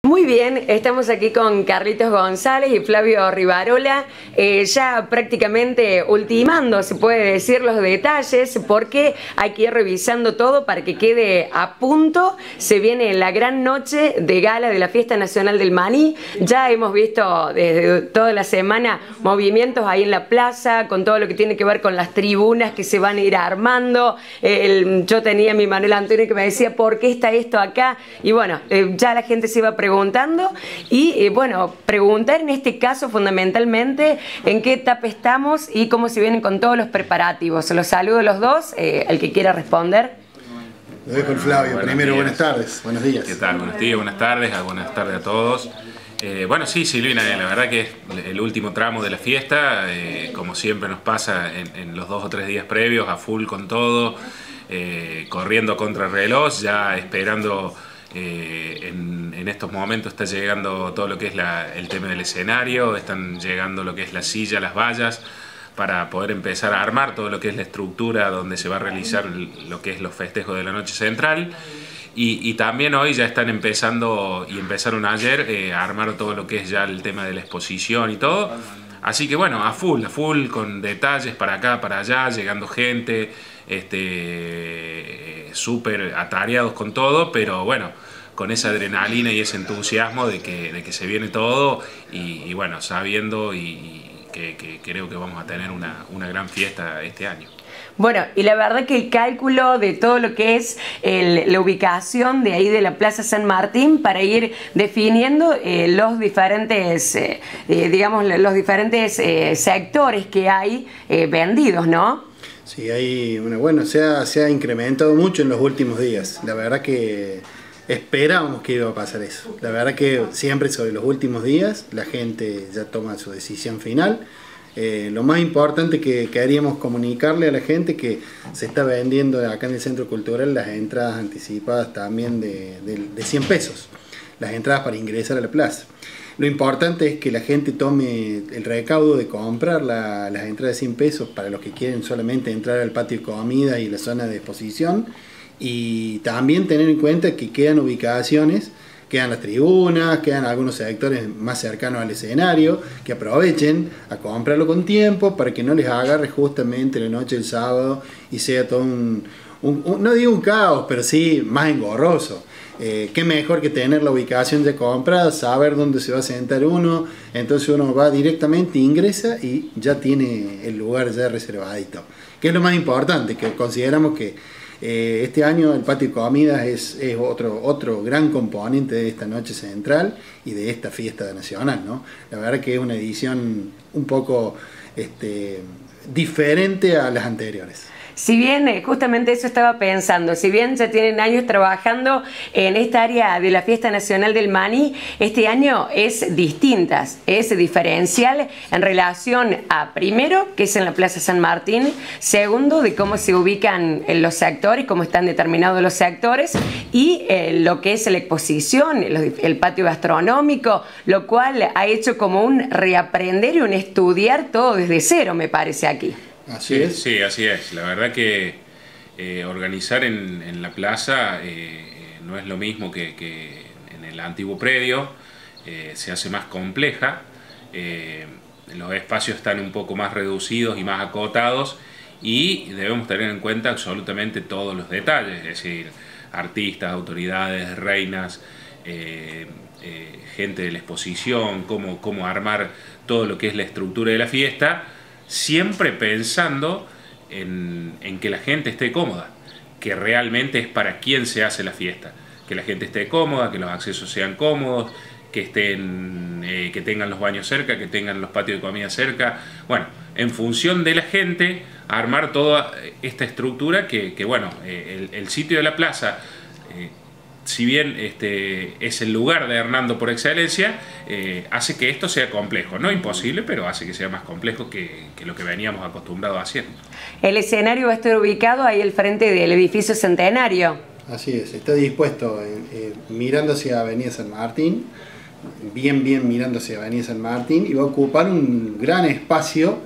Muy bien, estamos aquí con Carlitos González y Flavio Rivarola, ya prácticamente ultimando, se puede decir, los detalles, porque hay que ir revisando todo para que quede a punto. Se viene la gran noche de gala de la Fiesta Nacional del Maní. Ya hemos visto desde toda la semana movimientos ahí en la plaza, con todo lo que tiene que ver con las tribunas que se van a ir armando. Yo tenía a mi Manuel Antonio que me decía, ¿por qué está esto acá? Y bueno, ya la gente se iba preguntando y bueno, preguntar en este caso fundamentalmente en qué etapa estamos y cómo se vienen con todos los preparativos. Los saludo a los dos, el que quiera responder. Lo dejo el Flavio. Primero, buenas tardes, buenos días. ¿Qué tal? Buenos días, buenas tardes a todos. Bueno, sí, Silvina, la verdad que es el último tramo de la fiesta, como siempre nos pasa en los 2 o 3 días previos, a full con todo, corriendo contra reloj, ya esperando. En estos momentos está llegando todo lo que es el tema del escenario, están llegando lo que es la silla, las vallas, para poder empezar a armar todo lo que es la estructura donde se va a realizar lo que es los festejos de la noche central. Y también hoy ya están empezando, y empezaron ayer, a armar todo lo que es ya el tema de la exposición y todo. Así que bueno, a full, con detalles para acá, para allá, llegando gente, súper atareados con todo, pero bueno, con esa adrenalina y ese entusiasmo de que se viene todo y bueno, sabiendo que creo que vamos a tener una gran fiesta este año. Bueno, y la verdad que el cálculo de todo lo que es la ubicación de ahí de la Plaza San Martín para ir definiendo los diferentes, digamos, los diferentes sectores que hay vendidos, ¿no? Sí, hay bueno, se ha incrementado mucho en los últimos días. La verdad que esperábamos que iba a pasar eso. La verdad que siempre sobre los últimos días la gente ya toma su decisión final. Lo más importante que queríamos comunicarle a la gente que se está vendiendo acá en el Centro Cultural las entradas anticipadas también de 100 pesos, las entradas para ingresar a la plaza. Lo importante es que la gente tome el recaudo de comprar las entradas de 100 pesos para los que quieren solamente entrar al patio de comida y la zona de exposición, y también tener en cuenta que quedan ubicaciones, quedan las tribunas, quedan algunos sectores más cercanos al escenario, que aprovechen a comprarlo con tiempo para que no les agarre justamente la noche del sábado y sea todo no digo un caos, pero sí más engorroso. Qué mejor que tener la ubicación ya comprada, saber dónde se va a sentar uno, entonces uno va directamente, ingresa y ya tiene el lugar ya reservadito. Que es lo más importante, que consideramos que este año el patio de comidas es otro gran componente de esta noche central y de esta fiesta nacional, ¿no? La verdad que es una edición un poco diferente a las anteriores. Si bien, justamente eso estaba pensando, si bien ya tienen años trabajando en esta área de la Fiesta Nacional del Maní, este año es distinta, es diferencial en relación a, primero, que es en la Plaza San Martín, segundo, de cómo se ubican en los sectores, cómo están determinados los sectores, y lo que es la exposición, el patio gastronómico, lo cual ha hecho como un reaprender y un estudiar todo desde cero, me parece aquí. Así es. Sí, así es. La verdad que organizar en la plaza no es lo mismo que en el antiguo predio, se hace más compleja, los espacios están un poco más reducidos y más acotados y debemos tener en cuenta absolutamente todos los detalles, es decir, artistas, autoridades, reinas, gente de la exposición, cómo armar todo lo que es la estructura de la fiesta, siempre pensando en que la gente esté cómoda, que realmente es para quien se hace la fiesta, que la gente esté cómoda, que los accesos sean cómodos, que tengan los baños cerca, que tengan los patios de comida cerca. Bueno, en función de la gente, armar toda esta estructura que bueno, el sitio de la plaza, si bien es el lugar de Hernando por excelencia, hace que esto sea complejo, no imposible, pero hace que sea más complejo que lo que veníamos acostumbrados haciendo. El escenario va a estar ubicado ahí al frente del edificio Centenario. Así es, está dispuesto mirando hacia Avenida San Martín, bien mirando hacia Avenida San Martín, y va a ocupar un gran espacio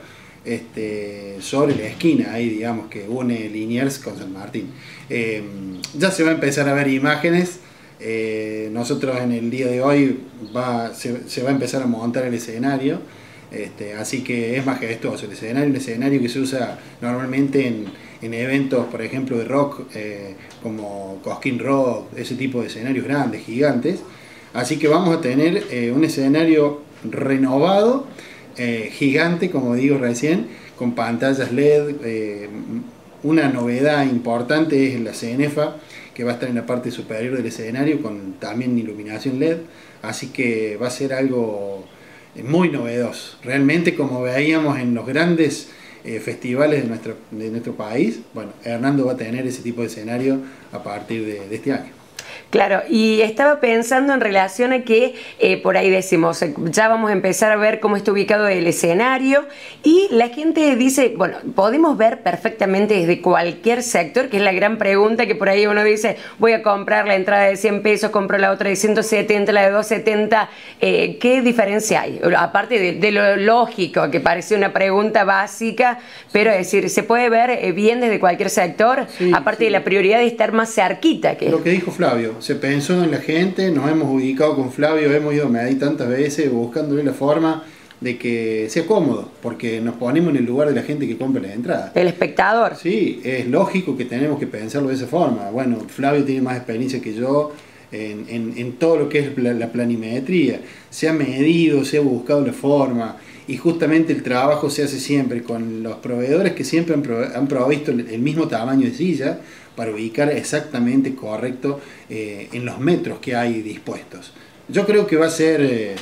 sobre la esquina, ahí digamos que une Liniers con San Martín. Ya se va a empezar a ver imágenes Nosotros en el día de hoy se va a empezar a montar el escenario, así que es majestuoso el escenario, un escenario que se usa normalmente en eventos, por ejemplo, de rock, como Cosquín Rock, ese tipo de escenarios grandes, gigantes. Así que vamos a tener un escenario renovado, gigante, como digo recién, con pantallas LED. Una novedad importante es la cenefa, que va a estar en la parte superior del escenario con también iluminación LED, así que va a ser algo muy novedoso. Realmente, como veíamos en los grandes festivales de nuestro país, bueno, Hernando va a tener ese tipo de escenario a partir de este año. Claro, y estaba pensando en relación a que por ahí decimos, ya vamos a empezar a ver cómo está ubicado el escenario y la gente dice, bueno, podemos ver perfectamente desde cualquier sector, que es la gran pregunta que por ahí uno dice, voy a comprar la entrada de 100 pesos, compro la otra de 170, la de 270, ¿qué diferencia hay? Aparte de lo lógico, que parece una pregunta básica, pero es decir, ¿se puede ver bien desde cualquier sector? Sí, aparte sí. de la prioridad de estar más cerquita. Lo que dijo Flavio. Se pensó en la gente, nos hemos ubicado con Flavio, hemos ido a Medellín tantas veces buscándole la forma de que sea cómodo, porque nos ponemos en el lugar de la gente que compra las entradas. El espectador. Sí, es lógico que tenemos que pensarlo de esa forma. Bueno, Flavio tiene más experiencia que yo en todo lo que es la planimetría. Se ha medido, se ha buscado la forma y justamente el trabajo se hace siempre con los proveedores que siempre han provisto el mismo tamaño de silla, para ubicar exactamente correcto en los metros que hay dispuestos. Yo creo que va a ser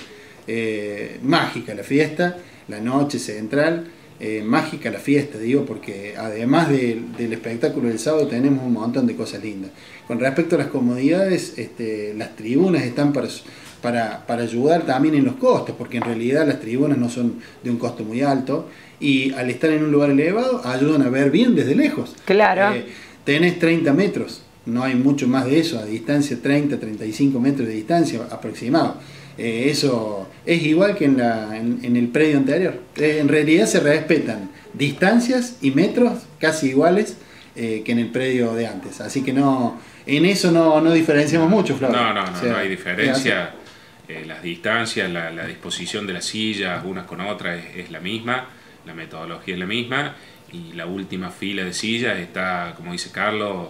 mágica la fiesta, la noche central, mágica la fiesta, digo, porque además del espectáculo del sábado tenemos un montón de cosas lindas. Con respecto a las comodidades, las tribunas están para ayudar también en los costos, porque en realidad las tribunas no son de un costo muy alto y al estar en un lugar elevado ayudan a ver bien desde lejos. Claro. Tenés 30 metros, no hay mucho más de eso, a distancia 30-35 metros de distancia aproximado. Eso es igual que en el predio anterior. En realidad se respetan distancias y metros casi iguales que en el predio de antes. Así que en eso no diferenciamos mucho, Flavio. No hay diferencia. Las distancias, la disposición de las sillas, unas con otras, es la misma, la metodología es la misma. Y la última fila de sillas está, como dice Carlos,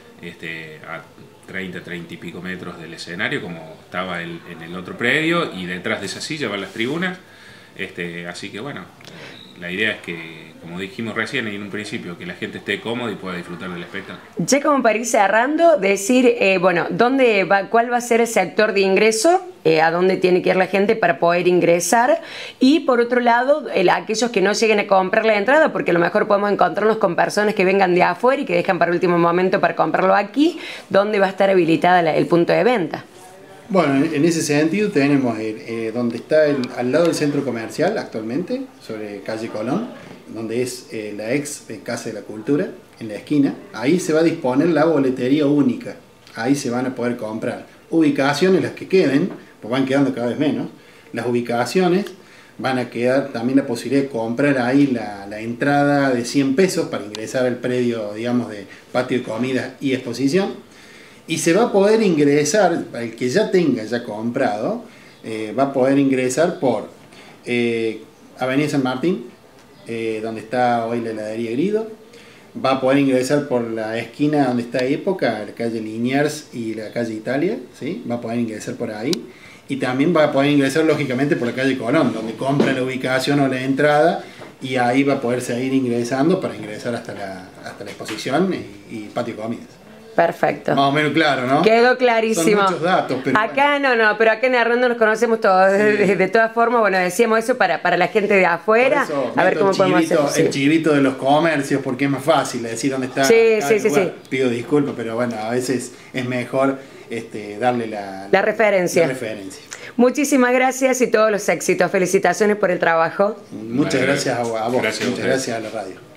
a 30 y pico metros del escenario, como estaba en el otro predio, y detrás de esa silla van las tribunas. Así que bueno, la idea es que, como dijimos recién en un principio, que la gente esté cómoda y pueda disfrutar del espectáculo. Ya como para ir cerrando, decir, bueno, ¿cuál va a ser el sector de ingreso? A dónde tiene que ir la gente para poder ingresar, y por otro lado, aquellos que no lleguen a comprar la entrada, porque a lo mejor podemos encontrarnos con personas que vengan de afuera y que dejan para último momento para comprarlo aquí, ¿dónde va a estar habilitada el punto de venta? Bueno, en ese sentido tenemos donde está al lado del centro comercial actualmente, sobre calle Colón, donde es la ex Casa de la Cultura, en la esquina. Ahí se va a disponer la boletería única, ahí se van a poder comprar. Ubicaciones, las que queden, pues van quedando cada vez menos, las ubicaciones van a quedar también la posibilidad de comprar ahí la entrada de 100 pesos para ingresar al predio, digamos, de patio de comidas y exposición. Y se va a poder ingresar, el que ya tenga ya comprado, va a poder ingresar por Avenida San Martín, donde está hoy la heladería Grido. Va a poder ingresar por la esquina donde está Época, la calle Liniers y la calle Italia, ¿sí? Va a poder ingresar por ahí. Y también va a poder ingresar lógicamente por la calle Colón, donde compra la ubicación o la entrada, y ahí va a poder seguir ingresando para ingresar hasta la exposición y patio de comidas. Perfecto. Más o menos claro, ¿no? Quedó clarísimo. Son muchos datos, pero acá bueno. Pero acá en Hernando nos conocemos todos. Sí. De todas formas, bueno, decíamos eso para la gente de afuera. Eso, a ver cómo podemos hacer. El chivito de los comercios, porque es más fácil decir dónde está. Sí. Pido disculpas, pero bueno, a veces es mejor darle la referencia. Muchísimas gracias y todos los éxitos. Felicitaciones por el trabajo. Muchas gracias a vos. Gracias, muchas gracias a la radio.